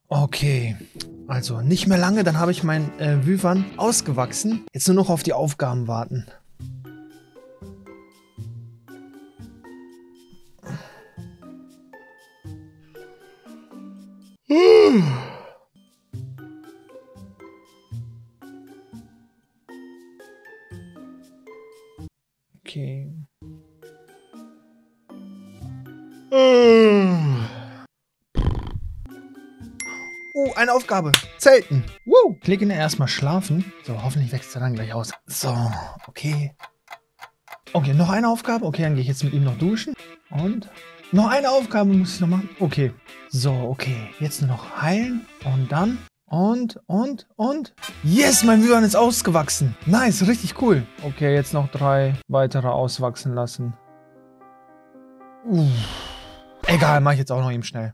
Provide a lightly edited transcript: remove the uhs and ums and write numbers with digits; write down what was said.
Okay, also nicht mehr lange, dann habe ich mein Wyvern ausgewachsen. Jetzt nur noch auf die Aufgaben warten. Okay. Eine Aufgabe. Zelten. Woo. Klicke erstmal schlafen. So, hoffentlich wächst er dann gleich aus. So, okay. Okay, noch eine Aufgabe. Okay, dann gehe ich jetzt mit ihm noch duschen. Und noch eine Aufgabe muss ich noch machen. Okay. So, okay. Jetzt nur noch heilen. Und dann. Und. Yes, mein Wyvern ist ausgewachsen. Nice, richtig cool. Okay, jetzt noch 3 weitere auswachsen lassen. Egal, mache ich jetzt auch noch eben schnell.